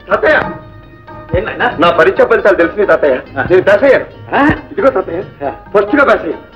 తాతయ్య నా పరీక్ష ఫలితాలు తెలిసింది తాతయ్య. నేను పాస్ అయ్యాను. ఇదిగో తాతయ్య, ఫస్ట్ గా పాస్ అయ్యాను.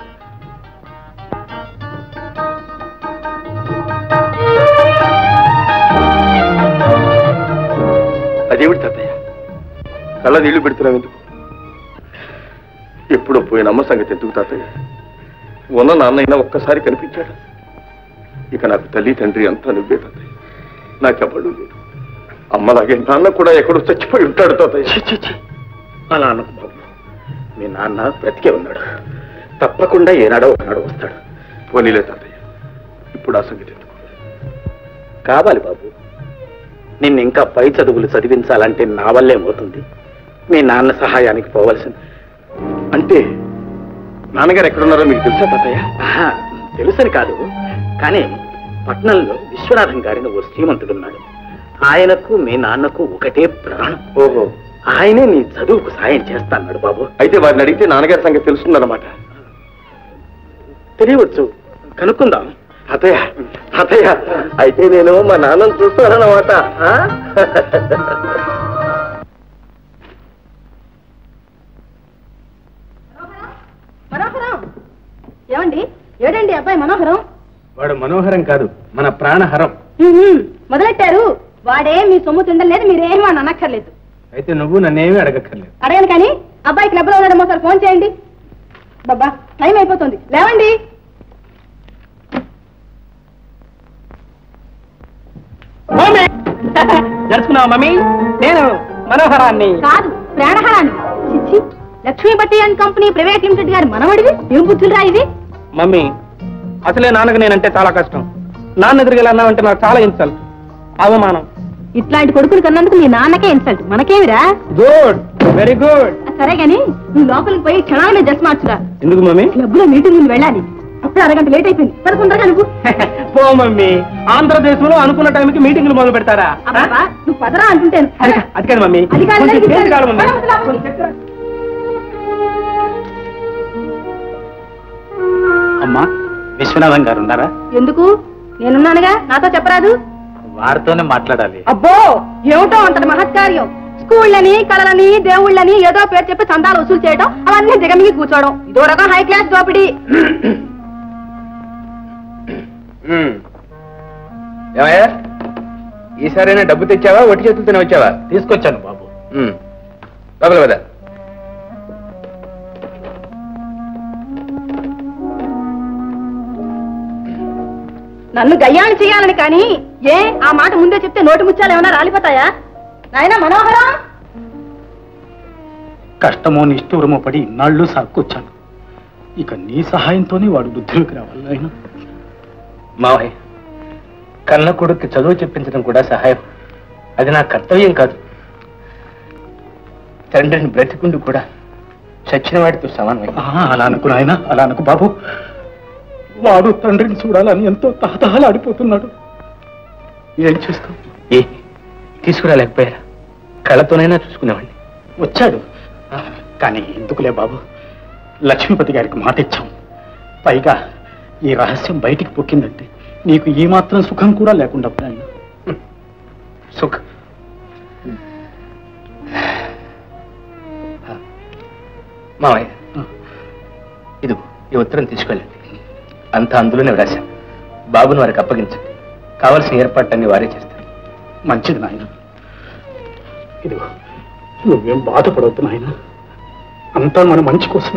అదేమిటి తాతయ్య కళ్ళ నీళ్లు పెడుతున్నావు ఎందుకు? ఎప్పుడో పోయిన అమ్మ సంగతి ఎందుకు తాతయ్య? ఉన్న నాన్నైనా ఒక్కసారి కనిపించాడు. ఇక నాకు తల్లి తండ్రి అంతా నువ్వే తాతయ్య. నాకెవ్వడు లేదు. అమ్మలాగే నాన్న కూడా ఎక్కడో చచ్చిపోయి ఉంటాడు తాతయ్య. అలా అన్నకు బాబు, మీ నాన్న బ్రతికే ఉన్నాడు. తప్పకుండా ఏనాడో ఒకనాడు వస్తాడు. పోనీలే తాతయ్య, ఇప్పుడు ఆ సంగతి ఎందుకు? కావాలి బాబు, నిన్ను ఇంకా పై చదువులు చదివించాలంటే నా వల్లేమవుతుంది. మీ నాన్న సహాయానికి పోవలసింది. అంటే నాన్నగారు ఎక్కడున్నారో మీకు తెలుసా తాతయ్య? తెలుసని కాదు, కానీ పట్నంలో విశ్వనాథం గారిని ఓ శ్రీమంతుడున్నాడు. ఆయనకు మీ నాన్నకు ఒకటే ప్రాణం. ఓహో, ఆయనే నీ చదువుకు సాయం చేస్తాన్నాడు బాబు. అయితే వారిని అడిగితే నాన్నగారి సంగతి తెలుస్తుందన్నమాట. తెలియవచ్చు, కనుక్కుందాం. తాతయ్య తాతయ్య, అయితే నేను మా నాన్నను చూస్తానన్నమాట. మనోహరం ఏమండి? ఏడండి అబ్బాయి మనోహరం? వాడు మనోహరం కాదు, మన ప్రాణహరం. మొదలెట్టారు. వాడే మీ సొమ్ము తిండలేదు, మీరేం వాడిని అనక్కర్లేదు. అయితే నువ్వు నన్నేమీ అడగక్కర్లేదు. అడగను కానీ అబ్బాయి క్లబ్ లో ఉన్నాడేమో సార్, ఫోన్ చేయండి. బాబా టైం అయిపోతుంది, లేవండి. జరుచుకున్నావా మమ్మీ? నేను మనోహరాన్ని కాదు, ప్రాణహరాన్ని. చిచ్చి, Lakshmipathi and company private limited గారి మనవడివి. ఏం బుద్ధులు రా ఇది? మమ్మీ, అసలే నాన్నకు నేనంటే చాలా కష్టం. నాన్న ఎదురుగా అన్నావంటే నాకు చాలా ఇన్సల్ట్, అవమానం. ఇట్లాంటి కొడుకులు కన్నందుకు మీ నాన్నకే ఇన్సల్ట్, మనకేమిరా? Good, very good. సరే గాని నువ్వు లోపలికి పోయి క్షణాలనే డ్రెస్ మార్చురా. ఎందుకు మమ్మీ? క్లబ్ లో మీటింగ్ ముందు వెళ్ళాలి. అప్పుడు అరగంట లేట్ అయిపోయింది. పదకొండగా నువ్వు పో మమ్మీ. ఆంధ్రదేశంలో అనుకున్న టైంకి మీటింగ్లు మొదలు పెడతారా? నువ్వు పదరా అంటుంటాను. అది కాదు మమ్మీ, అది కాదు. అమ్మా, విశ్వనాథం గారు ఉన్నారా? ఎందుకు? నేనున్నానుగా, నాతో చెప్పరాదు? వారితోనే మాట్లాడాలి. అబ్బో, ఏమిటో అంతటి మహత్కార్యం. స్కూళ్ళని, కళలని, దేవుళ్ళని ఏదో పేరు చెప్పి చందాలు వసూలు చేయడం, అవన్నీ దిగమిగి కూర్చోవడం, ఇదో రకం హై క్లాస్ దోపిడీ. ఏమయ్యా, ఈసారైనా డబ్బు తెచ్చావా, ఒట్టి చేతులతోనే వచ్చావా? తీసుకొచ్చాను బాబు. లోపల కదా. నన్ను గయ్యాన్ని చేయాలని కానీ ఏ ఆ మాట ముందే చెప్తే నోటి ముత్యాలు ఏమైనా రాలిపోతాయా? నాయనా మనోహరం, కష్టమో నిష్ఠూరమో పడి ఇన్నాళ్ళు సాక్కొచ్చాను. ఇక నీ సహాయంతోనే వాడు బుద్ధిలోకి రావాలి. ఆయన మావయ్య, కన్న కొడుక్కి చదువు చెప్పించడం కూడా సహాయం. అది నా కర్తవ్యం కాదు. తండ్రిని బ్రతికుండు కూడా చచ్చిన వాడితో సమానమే. అలా అనుకు నాయన, అలా అనుకు బాబు. వాడు తండ్రిని చూడాలని ఎంతో తహతహలాడిపోతున్నాడు. ఏం చేస్తాం? తీసుకురాలేకపోయారా? కళ్ళతోనైనా చూసుకునేవాడిని. వచ్చాడు, కానీ ఎందుకులే బాబు. లక్ష్మీపతి గారికి మాట ఇచ్చాం. పైగా ఈ రహస్యం బయటికి పొక్కిందంటే నీకు ఈ మాత్రం సుఖం కూడా లేకుండా ఆయన. సుఖం మావయ్య, ఇది ఈ ఉత్తరం తీసుకెళ్ళండి. అంతా అందులోనే రాశాను. బాబుని వారికి అప్పగించండి. కావలసిన ఏర్పాట్లన్నీ వారే చేస్తారు. మంచిది నాయన. ఇదిగో, నువ్వేం బాధపడవద్దు నాయన. అంతా మన మంచి కోసం.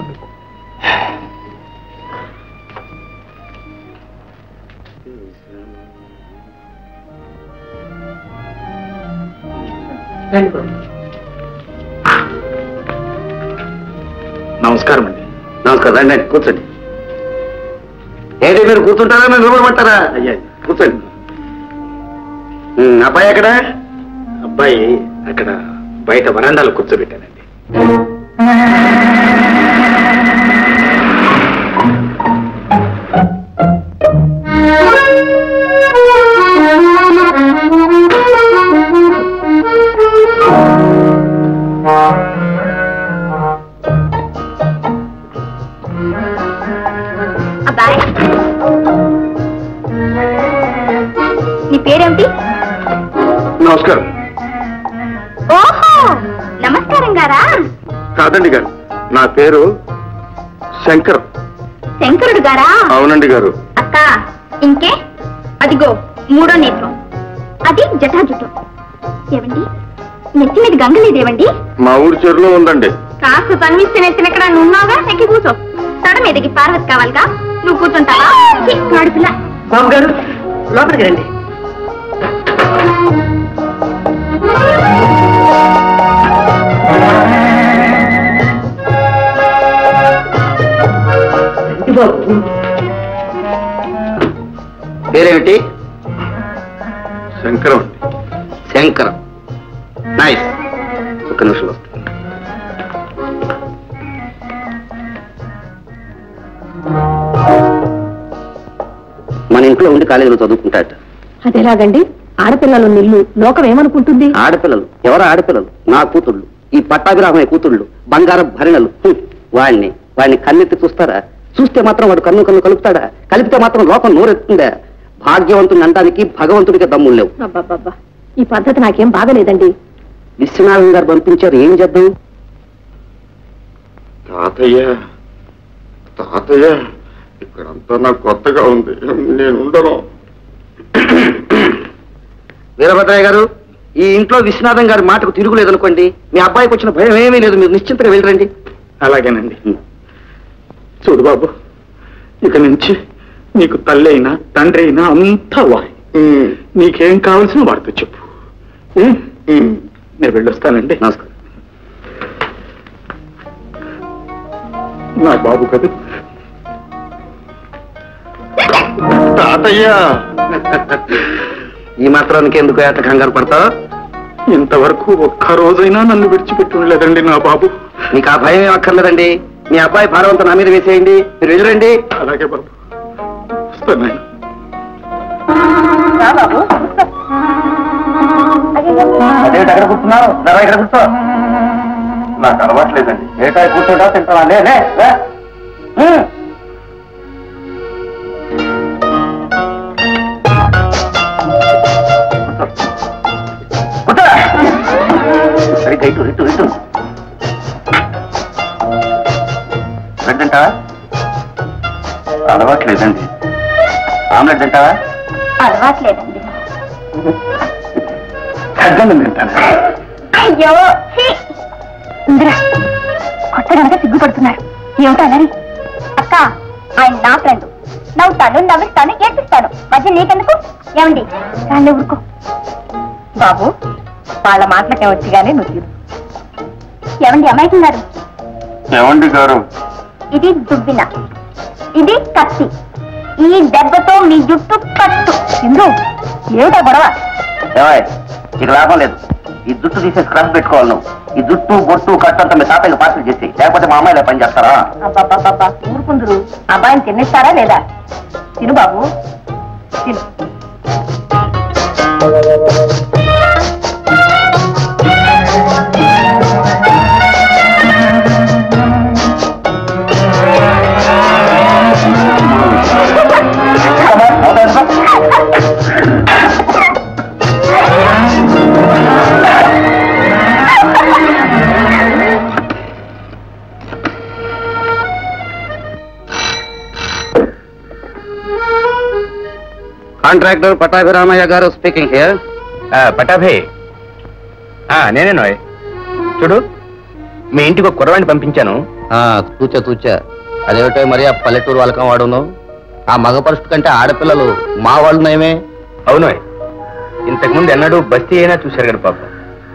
నమస్కారం అండి. నమస్కారం. రండి, కూర్చోండి. ఏంటి మీరు కూర్చుంటారా, మీరు నిలబడమంటారా? అయ్యా కూర్చోండి. అబ్బాయి ఎక్కడ? అబ్బాయి అక్కడ బయట వరండాలో కూర్చోబెట్టానండి. నీ పేరేమిటి? నమస్కారం. ఓహో, నమస్కారం గారా? కాదండి గారు, నా పేరు శంకర్. శంకరుడు గారా? అవునండి గారు. అక్క, ఇంకే అదిగో మూడో నేత్రం, అది జటాజుటం. ఏవండి, నెత్తి మీద గంగ లేదేవండి? మా ఊరి చెరువులో ఉందండి. కాస్త తన్విస్తే నెత్తినెక్కడ నున్నావుగా, ఎక్కి కూర్చో. తడ మీదకి పార్వతి కావాలిగా, నువ్వు కూర్చుంటావా? కాడుపిల్ల. బాబు గారు లోపలికి రండి. పేరేమిటి? శంకరం. శంకరం. నైస్. ఒక్క నిమిషం వస్తుంది. మన ఇంట్లో ఉండి కాలేజీలో చదువుకుంటాట. అదేలాగండి, ఆడపిల్లలు నిల్లు లోకం ఏమనుకుంటుంది? ఆడపిల్లలు? ఎవరు ఆడపిల్లలు? నా కూతుళ్ళు, ఈ పట్టాభిరామయ్య కూతుళ్ళు, బంగారం భరిణలు. వాడిని కన్నెత్తి చూస్తారా? చూస్తే మాత్రం వాడు కన్ను కలుపుతాడా? కలిపితే మాత్రం లోకం నోరెత్తుందా? భాగ్యవంతుని అనడానికి భగవంతుడికి దమ్ములు లేవు. అబ్బబ్బబ్బా, ఈ పద్ధతి నాకేం బాగలేదండి. విశ్వనాథం గారు పంపించారు, ఏం చేద్దాం? తాతయ్య తాతయ్య, ఇక్కడంతా నాకు కొత్తగా ఉంది, నేను ఉండను. వీరభద్రయ్య గారు, ఈ ఇంట్లో విశ్వనాథం గారి మాటకు తిరుగులేదనుకోండి, మీ అబ్బాయికి వచ్చిన భయం ఏమీ లేదు, మీరు నిశ్చింతగా వెళ్ళరండి. అలాగేనండి. చూడు బాబు, ఇక నుంచి నీకు తల్లి అయినా తండ్రి అయినా అంతా వాయి. నీకేం కావాల్సిన వాడితో చెప్పు. నేను వెళ్ళొస్తానండి. నమస్కారం. నా బాబు కదా. తాతయ్య, ఈ మాత్రానికి ఎందుకు ఏట కంగారు పడతావు? ఇంతవరకు ఒక్క రోజైనా నన్ను విడిచిపెట్టి ఉండలేదండి నా బాబు. మీకు ఆ భయం ఏం అక్కర్లేదండి. మీ అబ్బాయి భారవంతా నా మీద వేసేయండి, మీరు వెళ్ళరండి. అలాగే బాబు, వస్తాను. అదేంటి అక్కడ కూర్చున్నావు? ధర ఇక్కడ కూర్చో. నాకు అలవాట్లేదండి. ఏటాయి కూర్చోటా తింటావా? లే లే. సరిగ్గా ఇటు ఇటు ఇటు. బ్రెడ్ తింటావా? అలవాట్లేదండి. ఆమ్లెట్ తింటావా? అలవాట్లేదండి. సజ్జనం తింటాను. అయ్యో, ఇందిరా కొత్త కనుక సిగ్గుపడుతున్నారు. ఏమిటో అన్నది. అక్క, ఆయన నా ఫ్రెండ్. నవ్వుతాను, నవ్విస్తాను, ఏడ్పిస్తాను. మధ్య నీకెందుకు? ఏమండి, రాళ్ళు ఊరుకో. బాబు, వాళ్ళ మాటలకే వచ్చి గానీ నువ్వు. ఏమండి అమాయకం గారు? ఏమండి గారు? ఇది దుబ్బిన, ఇది కత్తి. ఈ దెబ్బతో మీ జుట్టు కట్టు. ఇందు, ఏమిటా గొడవ? ఇక లాభం లేదు. ఈ జుట్టు తీసేసి క్రష్ పెట్టుకోవాలి నువ్వు. ఈ జుట్టు బొట్టు కట్టంతా మీ తాతయ్యకి పార్సల్ చేసి, లేకపోతే మా అమ్మాయిలా పని చేస్తారా? అబ్బాబ్బాబ్బా, ఊరుకుందరు. అబ్బాయిని తినేస్తారా లేదా? తిను బాబు, తిను. కాంట్రాక్టర్ పట్టాభిరామయ్య గారు స్పీకింగ్ హియర్. పటాభే, నేనే నోయ్. చూడు, మీ ఇంటికి ఒక కుర్రవాణ్ణి పంపించాను. తూచా అదేమిటో మరి ఆ పల్లెటూరు వాళ్ళకం వాడును. ఆ మగ పరుషుడు కంటే ఆడపిల్లలు మా వాళ్ళు నయమే. అవునోయ్, ఇంతకుముందు ఎన్నడూ బస్తీ అయినా చూశారు కదా పాప.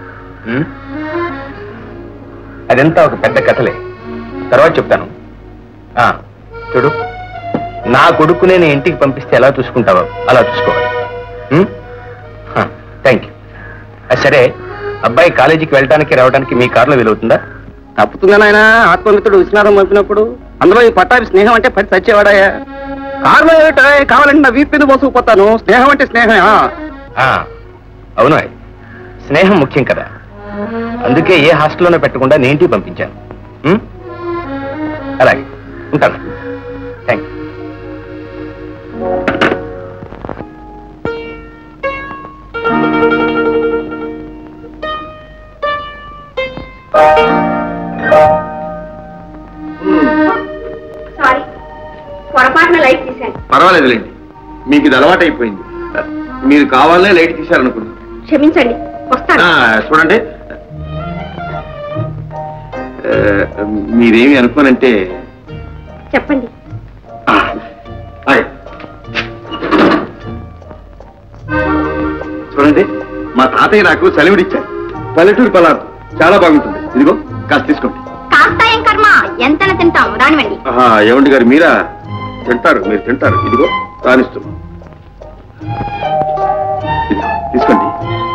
అదంతా ఒక పెద్ద కథలే, తర్వాత చెప్తాను. చూడు, నా కొడుకు నేను ఇంటికి పంపిస్తే ఎలా చూసుకుంటావో అలా చూసుకోవాలి. Thank you. సరే, అబ్బాయి కాలేజీకి వెళ్ళడానికి రావడానికి మీ కారులో వీలవుతుందా? తప్పుతుందా నాయన? ఆత్మమిత్రుడు విశ్వనాథం పంపినప్పుడు అందులో ఈ పట్టాభి స్నేహం అంటే పది చచ్చేవాడాయా? కారులో ఏమిటో కావాలంటే నా వీపు మీద మోసుకుపోతాను. స్నేహం అంటే స్నేహం. అవును, స్నేహం ముఖ్యం కదా. అందుకే ఏ హాస్టల్లోనే పెట్టకుండా నేను ఇంటికి పంపించాను. అలాగే ఉంటాను. Thank you. పర్వాలేదులేండి, మీకు ఇది అలవాటు అయిపోయింది. మీరు కావాలనే లైట్ తీశారనుకున్నాను. క్షమించండి, వస్తాను. చూడండి, మీరేమి అనుకోనంటే చెప్పండి. చూడండి, మా తాతయ్య నాకు సెలవుడిచ్చారు. పల్లెటూరు పలారం చాలా బాగుంటుంది. ఇదిగో కాస్త తీసుకోండి. కాస్త ఏం కర్మ, ఎంతన తింటాం, రానివ్వండి. ఏమండి గారు, మీరా తింటారు? మీరు తింటారు. ఇదిగో రానిస్తున్నాం, తీసుకోండి.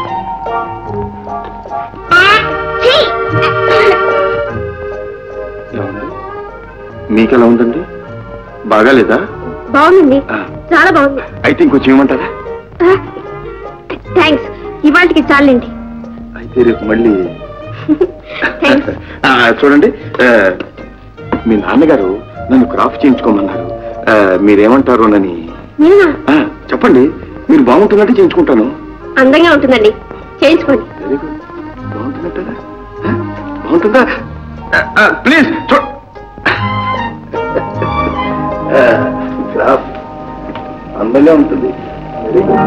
మీకెలా ఉందండి? బాగాలేదా? బాగుందండి, చాలా బాగుంది. అయితే ఇంకొంచెం ఏమంటారా? థ్యాంక్స్, ఇవాళకి చాలండి. అయితే రేపు మళ్ళీ. చూడండి, మీ నాన్నగారు నన్ను క్రాఫ్ట్ చేయించుకోమన్నారు. మీరేమంటారోనని. చెప్పండి, మీరు బాగుంటుందంటే చేయించుకుంటాను. అందంగా ఉంటుందండి, చేయించుకోండి. Very good. బాగుంటుందంటారా? బాగుంటుందా? ప్లీజ్ క్రాఫ్ట్ అందంగా ఉంటుంది. Very good.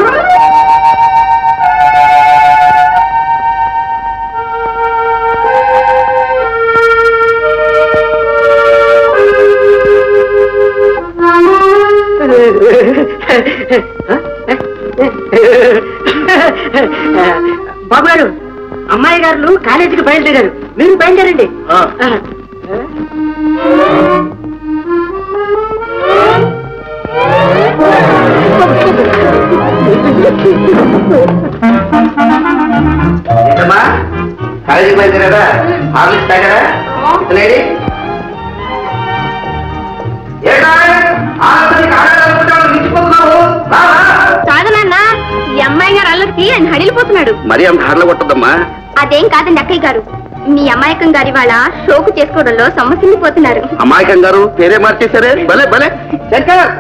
బాబు గారు, అమ్మాయి గారు కాలేజీకి బయలుదేరారు, మీరు బయలుదేరండి. కాలేజీకి బయలుదేరారా? హార్లిక్స్ తాగారా? లేడీ కాదనన్నా, ఈ అమ్మాయి గారు అల్లరికి ఆయన హడిలిపోతున్నాడు. మరి అంత హార్లో కొట్టదమ్మా. అదేం కాదండి అక్కయ్య గారు, మీ అమాయకం గారి వాళ్ళ షోకు చేసుకోవడంలో సొమ్మసిల్లిపోతున్నారు. అమాయకం గారు పేరే మార్చేశారే, భలే భలే. శంకర్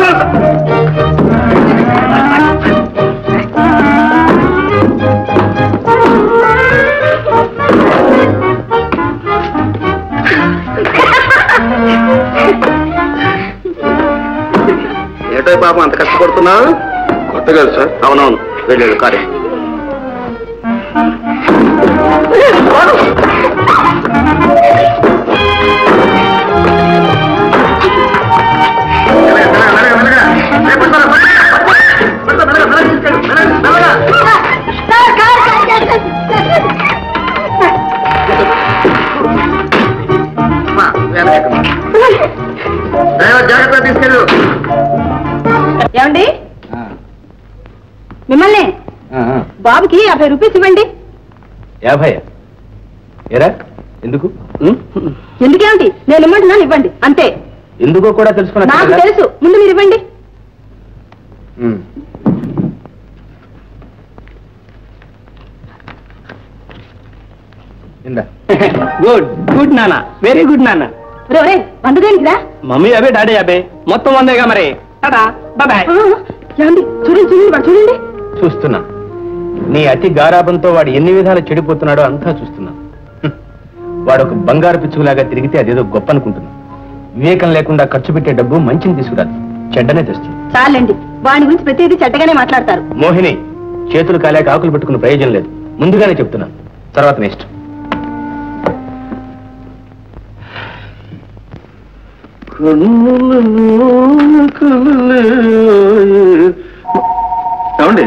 ఏటో పాపం అంత కష్టపడుతున్నావు? కొత్త కాదు సార్. అవునవును, వెళ్ళాడు కార్యం. జాగ్రత్త తీసుకెళ్ళు. ఏమండి, మిమ్మల్ని బాబుకి 50 రూపీస్ ఇవ్వండి. 50? ఏరా ఎందుకు? ఎందుకేమిటి, నేను ఇమ్మంటున్నాను, ఇవ్వండి అంతే. ఎందుకో కూడా తెలుసుకున్నా. నాకు తెలుసు, ముందు మీరు ఇవ్వండి. గుడ్ గుడ్ నాన్న, వెరీ గుడ్ నాన్న. రే 100 దేనికిరా? మమ్మీ 50, డాడీ 50, మొత్తం 100గా మరి. బాయ్. ఏమండి, చూడండి చూడండి, వాడు చూడండి. చూస్తున్నా, నీ అతి గారాబంతో వాడు ఎన్ని విధాలు చెడిపోతున్నాడో అంతా చూస్తున్నా. వాడు ఒక బంగారు పిచ్చుకులాగా తిరిగితే అదేదో గొప్ప అనుకుంటున్నా. వివేకం లేకుండా ఖర్చు పెట్టే డబ్బు మంచిని తీసుకురాదు, చెడ్డనే తెస్తుంది. చాలండి, వాడి గురించి ప్రతిదీ చెడ్డగానే మాట్లాడతారు. మోహిని, చేతులు కాలేక ఆకులు పెట్టుకున్న ప్రయోజనం లేదు, ముందుగానే చెప్తున్నాను. తర్వాత నెక్స్ట్. ఏమండి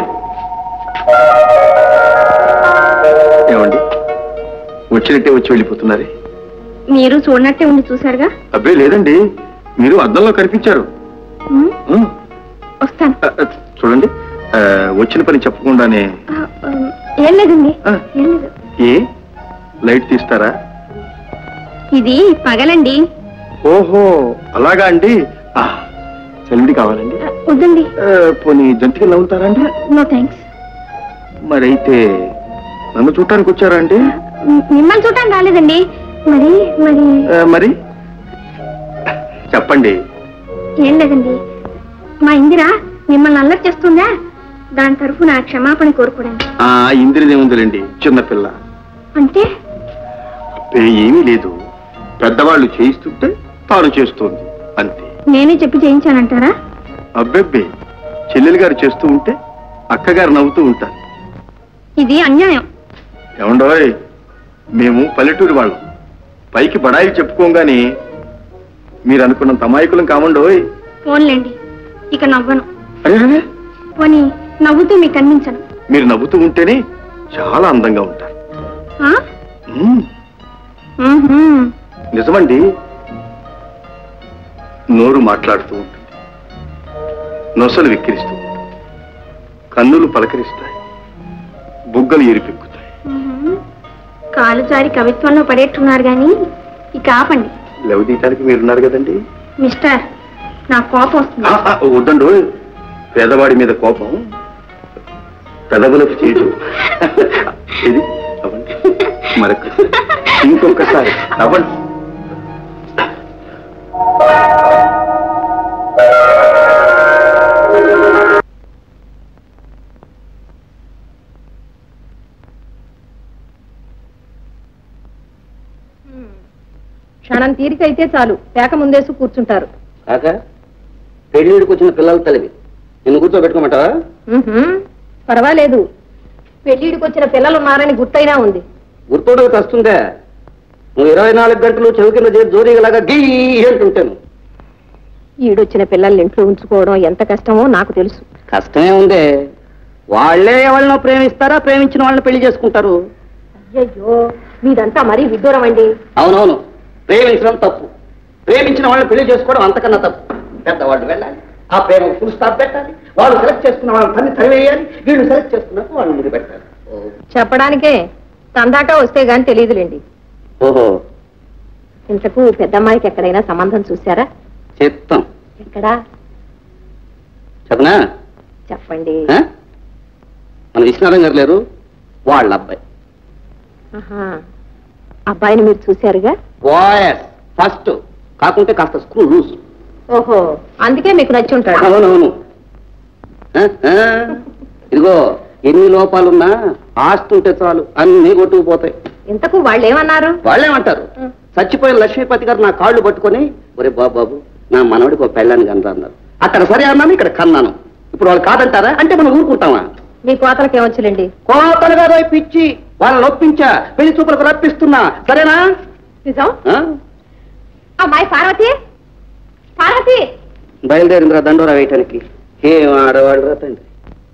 ఏమండి వచ్చినట్టే వచ్చి వెళ్ళిపోతున్నారే? మీరు చూడనట్టే ఉండి చూసారుగా. అబ్బే లేదండి, మీరు అద్దంలో కనిపించారు. వస్తాను. చూడండి, వచ్చిన పని చెప్పకుండానే. ఏం లేదండి, ఏం లేదు. ఏ లైట్ తీస్తారా? ఇది పగలండి. ఓహో అలాగా అండి. సెలవుడి కావాలండి? వద్దండి. పోనీ జంతికలు నవ్వుతారా అండి? No thanks. మరైతే నన్ను చూడటానికి వచ్చారా అండి? మిమ్మల్ని చూడటానికి రాలేదండి. మరి మరి మరి చెప్పండి. ఏం లేదండి, మా ఇందిరా మిమ్మల్ని అల్లరి చేస్తుందా, దాని తరఫున క్షమాపణ కోరుకోవడానికి. ఇందిరదేముందిలేండి, చిన్నపిల్ల. అంటే ఏమీ లేదు, పెద్దవాళ్ళు చేయిస్తుంటే తాను చేస్తుంది అంతే. నేనే చెప్పి చేయించానంటారా? అబ్బెబ్బే, చెల్లెలు గారు చేస్తూ ఉంటే అక్కగారు నవ్వుతూ ఉంటారు. ఇది అన్యాయం. ఏమండోయ్, మేము పల్లెటూరు వాళ్ళం. పైకి బడాయి చెప్పుకోగానే మీరు అనుకున్నంత అమాయకులం కామండోయ్. ఫోన్లేండి, ఇక నవ్వను. అరే, పోనీ నవ్వుతూ మీకు కనిపించను. మీరు నవ్వుతూ ఉంటేనే చాలా అందంగా ఉంటారు. నిజమండి. నోరు మాట్లాడుతూ ఉంటుంది, నొసలు విక్కిరిస్తూ ఉంటుంది, కన్నులు పలకరిస్తాయి, బుగ్గలు ఎరిపెక్కుతాయి. కాలు జారి కవిత్వంలో పడేట్టున్నారు గాని ఇక ఆపండి. లవ్ తీయటానికి మీరున్నారు కదండి. మిస్టర్, నా కోపం వస్తుంది. వద్దండు, పేదవాడి మీద కోపం పెదవులకు చేయదు. ఇది అవ్వండి, మరొక ఇంకొకసారి అవ్వండి. క్షణం తీరికైతే చాలు పేక ముందేసి కూర్చుంటారు. కాక పెళ్లిడికి వచ్చిన పిల్లల తల్లివి, నిన్ను కూర్చోబెట్టుకోమంటావా? పర్వాలేదు, పెళ్లిడికి వచ్చిన పిల్లలు ఉన్నారని గుర్తైనా ఉంది. గుర్తోడవి వస్తుందే. నువ్వు 24 గంటలు చెవి కింద చేరి జోరీగలాగా గీ అంటుంటాను. ఈడొచ్చిన పిల్లల్ని ఇంట్లో ఉంచుకోవడం ఎంత కష్టమో నాకు తెలుసు. కష్టమే ఉందే, వాళ్లే ఎవరినో ప్రేమిస్తారా, ప్రేమించిన వాళ్ళని పెళ్లి చేసుకుంటారు. అయ్యో, మీదంతా మరీ విడ్డూరం అండి. అవునవును, ప్రేమించడం తప్పు, ప్రేమించిన వాళ్ళని పెళ్లి చేసుకోవడం అంతకన్నా తప్పు. పెద్దవాళ్ళు వెళ్ళాలి, ఆ ప్రేమ ఫుల్ స్టాప్ పెట్టాలి, వాళ్ళు సెలెక్ట్ చేసుకున్న వాళ్ళని తన్ని తరివేయాలి, వీళ్ళు సెలెక్ట్ చేసుకున్నట్టు వాళ్ళు ముందు పెట్టాలి. చెప్పడానికే తందాకా వస్తే గాని తెలియదులేండి. ఓహో, ఇంతకు పెద్దమ్మాయికి ఎక్కడైనా సంబంధం చూశారా? చెప్తాం. ఎక్కడా చెప్పనా? చెప్పండి. మన విశ్వనాథం గారు లేరు, వాళ్ళ అబ్బాయి. అబ్బాయిని మీరు చూశారుగా? వాయస్ ఫస్ట్, కాకుంటే కాస్త స్క్రూ లూజ్. ఓహో, అందుకే మీకు నచ్చి ఉంటాడు. అవునవును. ఇదిగో, ఎన్ని లోపాలున్నా ఆస్తి ఉంటే చాలు అన్ని కొట్టుకుపోతాయి. ఇంతకు వాళ్ళు ఏమన్నారు? వాళ్ళేమంటారు, చచ్చిపోయిన లక్ష్మీపతి గారు నా కాళ్ళు పట్టుకొని, ఒరే బాబు నా మనవడికి ఒక పెళ్ళాన్ని కన్నా అన్నారు. అక్కడ సరే అన్నాను, ఇక్కడ కన్నాను. ఇప్పుడు వాళ్ళు కాదంటారా? అంటే మనం ఊరుకుంటామా? మీ కోతలకి ఏమొచ్చులేండి. కోతలు కాదు, పిచ్చి వాళ్ళని ఒప్పించా, పెళ్లి చూపులకు రప్పిస్తున్నా. సరేనా? నిజం. అమ్మాయి పార్వతి, పార్వతి బయలుదేరిందిరా దండోరా వేయటానికి. ఏం ఆడవాడు రా తండ్రి.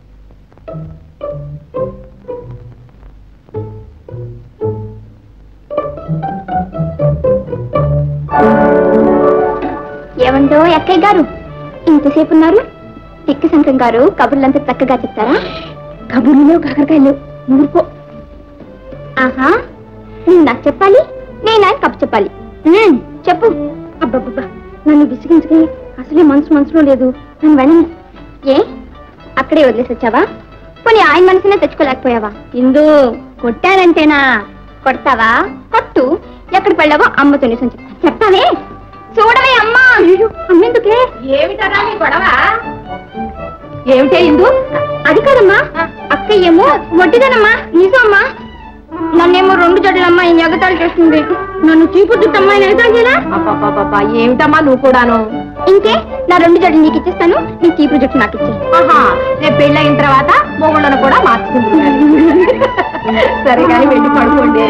ఏమంటో అక్కయ్య గారు, ఇంతసేపు ఉన్నారు? తిక్కి శంకరం గారు కబుర్లంతా చక్కగా చెప్తారా? కబుర్లు కాకరకాయలు ఊరుకో. ఆహా, నువ్వు నాకు చెప్పాలి, నేను ఆయన కబు చెప్పాలి. చెప్పు. అబ్బబ్బబ్బా, నన్ను విసిగించుకుని అసలే మనసులో లేదు. నన్ను వెళ్ళని. ఏ అక్కడే వదిలేసి వచ్చావా? పోనీ ఆయన మనసునే తెచ్చుకోలేకపోయావా? ఇందు కొట్టానంటేనా? కొడతావా? కొట్టు. ఎక్కడ పెళ్ళావో అమ్మతో నిజం చెప్తావే. చూడవే అమ్మా. అమ్మెందుకే? ఏమిటరా నీ గొడవ? ఏమిటే ఇందు? అది కాదమ్మా, అక్క ఏమో వడ్డీదనమ్మా. నిజం అమ్మా, నన్నేమో 2 జడ్లమ్మా ఈ ఎగతాళి చేస్తుంది. నన్ను చీపు చుట్టమ్మా ఎగతాళి చేయరా? అబ్బా, ఏమిటమ్మా నువ్వు కూడాను? ఇంకే, నా 2 జడ్లు నీకు ఇచ్చేస్తాను, నీ చీపు జుట్టు నాకు ఇచ్చే. ఆహా, రేపు పెళ్ళయిన తర్వాత మొగుళ్ళను కూడా మార్చుకుంటున్నాను. సరే కానీ వెళ్ళి పడుకోండి.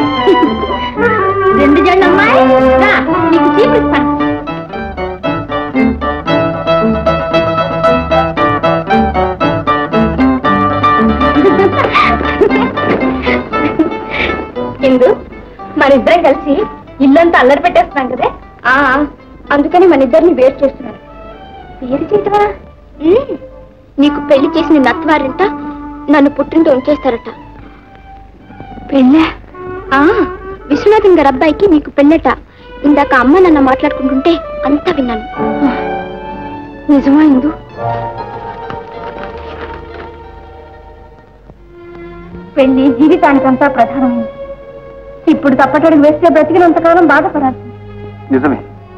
2 జడ్లమ్మాయి, నీకు చీపు ఇస్తాను. ఇందు, మనిద్దరం కలిసి ఇల్లంతా అల్లరి పెట్టేస్తున్నాం కదే. అందుకని మనిద్దరిని వేరు చేస్తున్నారు. వేరు చేయటమా? నీకు పెళ్లి చేసిన నత్వారింట నన్ను పుట్టింటూ ఉంచేస్తారట. పెళ్ళా? విశ్వనాథం గారి అబ్బాయికి నీకు పెళ్ళట. ఇందాక అమ్మ నన్ను మాట్లాడుకుంటుంటే అంతా విన్నాను. నిజమా ఇందు? పెళ్లి జీవితానికంతా ప్రధానమైంది. ఇప్పుడు తప్పటడుగు వేస్తే బ్రతికినంతకాలం బాధపడాలి. నిజమే,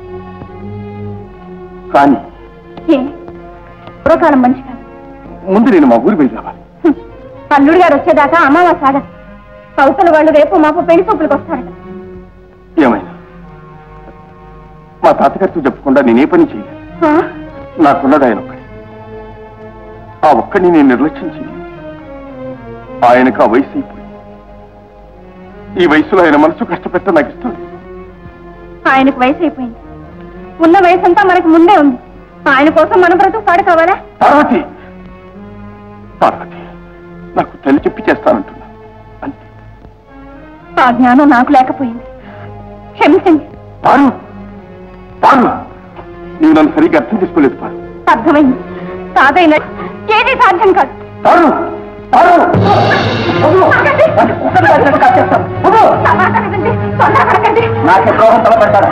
కానీ పూర్వకాలం మనిషి కాదు. ముందు నేను మా ఊరు వెళ్ళి రావాలి. అల్లుడు గారు వచ్చేదాకా అమావా సాగ. కౌసల వాళ్ళు రేపు మాపు పెళ్లి చూపులకు వస్తారట. ఏమైనా మా తాతగారితో చెప్పకుండా నేనే పని చేయలేదు. నాకున్నది ఆయన ఒక్కడే. ఆ ఒక్కడిని నేను నిర్లక్ష్యం ఆయనకు ఆ వయసు అయిపోయి ఈ వయసులో ఆయన మనసు కష్టపెట్ట నాకు ఇష్టం లేదు. ఆయనకు వయసు అయిపోయింది. ఉన్న వయసు అంతా మనకు ముందే ఉంది. ఆయన కోసం మన బ్రతుకు పాడు కావాలా? పార్వతి పార్వతి నాకు తల్లి చెప్పి చేస్తానంటున్నా అంతే. ఆ జ్ఞానం నాకు లేకపోయింది. క్షమించండి. పారు పారు నీవు నన్ను సరిగ్గా అర్థం చేసుకోలేదు పారు. అర్థమైంది. సాధైన ఏది సాధ్యం కాదు. పారు పారు నాకే ద్రోహం తలపెట్టాను.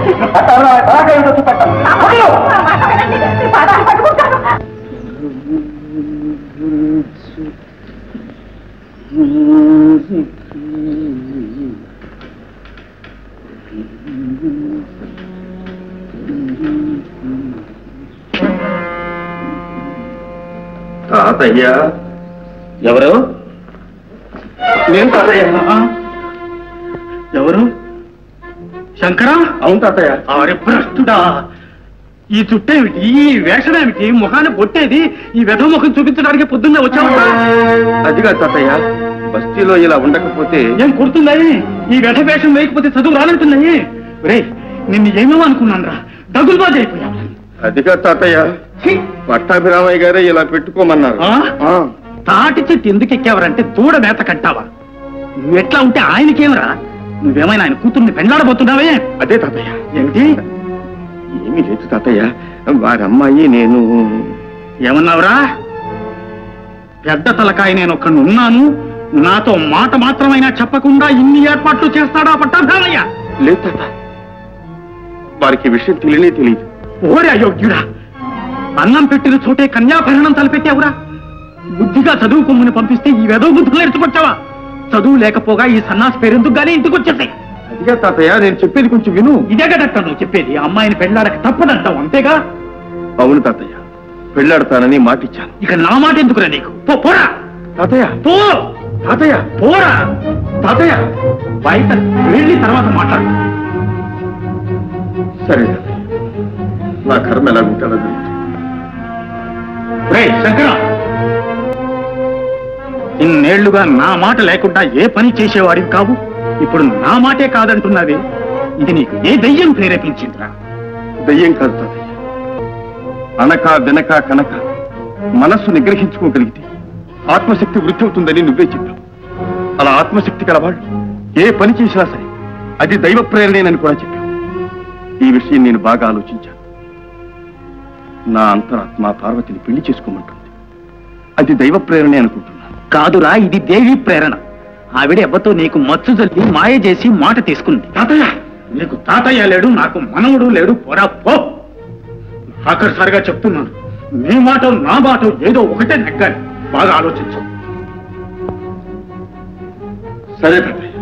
తాతయ్య ఎవరు? నేను తాతయ్య. ఎవరు? శంకరా? అవును తాతయ్య. అరే భ్రష్టుడా, ఈ చుట్టేమిటి, ఈ వేషమేమిటి, ముఖాన్ని కొట్టేది, ఈ వెధ ముఖం చూపించడానికి పొద్దున్నే వచ్చావా? అదిగా తాతయ్య, బస్తీలో ఇలా ఉండకపోతే ఏం కుడుతున్నాయి? ఈ వెధ వేషం వేయకపోతే చదువు రానంటున్నాయి. రే, నిన్ను ఏమేమో అనుకున్నాను రా, డగులుబాజు అయిపోయావు. అదిగా తాతయ్య, పట్టాభిరామయ్య గారే ఇలా పెట్టుకోమన్నారు. తాటి చెట్టు ఎందుకు ఎక్కావరంటే దూడ మేత కట్టావా? నువ్వెట్లా ఉంటే ఆయనకేమరా? నువ్వేమైనా ఆయన కూతుర్ని పెండ్లాడబోతున్నావే? అదే తాతయ్య. ఏమిటి? ఏమీ లేదు తాతయ్య, వారి అమ్మాయి నేను. ఏమన్నావురా? పెద్ద తలకాయ నేను ఒక్కడు ఉన్నాను, నాతో మాట మాత్రమైనా చెప్పకుండా ఇన్ని ఏర్పాట్లు చేస్తాడా పట్టాభిరామయ్య? లేదు తాత, వారికి విషయం తెలియనే తెలియదు. ఓరే అయోగ్యుడా, అన్నం పెట్టిన చోటే కన్యాభరణం తలపెట్టావురా? బుద్ధిగా చదువుకోమని పంపిస్తే ఈ వెధవ బుద్ధులు నేర్చుకొచ్చావా? చదువు లేకపోగా ఈ సన్నాసి పేరెందుకు గానీ ఇంటికి వచ్చేసాయి. అదిగా తాతయ్య, నేను చెప్పేది కొంచెం విను. ఇదే కదట నువ్వు చెప్పేది, అమ్మాయిని పెళ్ళాడక తప్పదంటావు, అంతేగా? అవును తాతయ్య, పెళ్ళాడతానని మాటిచ్చాను. ఇక నా మాట ఎందుకురా నీకు? పోరా తాతయ్య. పో తాతయ్య. పోరా తాతయ్య, బయట వెళ్ళి తర్వాత మాట్లాడు. సరే తాతయ్య, నా కర్మ ఎలా ఉంటాడో తెలుసు. రేయ్ శంకర, ఇన్నేళ్లుగా నా మాట లేకుండా ఏ పని చేసేవాడివి కావు, ఇప్పుడు నా మాటే కాదంటున్నది. ఇది నీకు ఏ దయ్యం ప్రేరేపించిందిరా? దయ్యం కాదు తాతయ్య, అనక వెనక కనక మనస్సు నిగ్రహించుకోగలిగితే ఆత్మశక్తి వృద్ధి అవుతుందని నువ్వే చెప్పావు. అలా ఆత్మశక్తి కలవాళ్ళు ఏ పని చేసినా సరే అది దైవ ప్రేరణేనని కూడా చెప్పావు. ఈ విషయం నేను బాగా ఆలోచించాను. నా అంతరాత్మ పార్వతిని పెళ్లి చేసుకోమంటుంది. అది దైవ ప్రేరణే అనుకుంటున్నాను. కాదురా, ఇది దేవి ప్రేరణ. ఆవిడ ఎవ్వతో నీకు మచ్చు జల్లి మాయ చేసి మాట తీసుకుంది. తాతయ్య, నీకు తాతయ్య లేడు, నాకు మనవుడు లేడు, పోరా పో. ఆఖరిసారిగా చెప్తున్నాను, నీ మాట నా మాట ఏదో ఒకటే నెగ్గాలి. బాగా ఆలోచించు. సరే తాతయ్య.